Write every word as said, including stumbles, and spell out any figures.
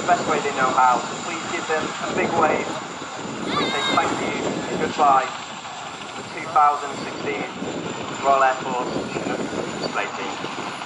the best way they know how. So please give them a big wave. We say thank you and goodbye to the two thousand sixteen Royal Air Force Chinook display team.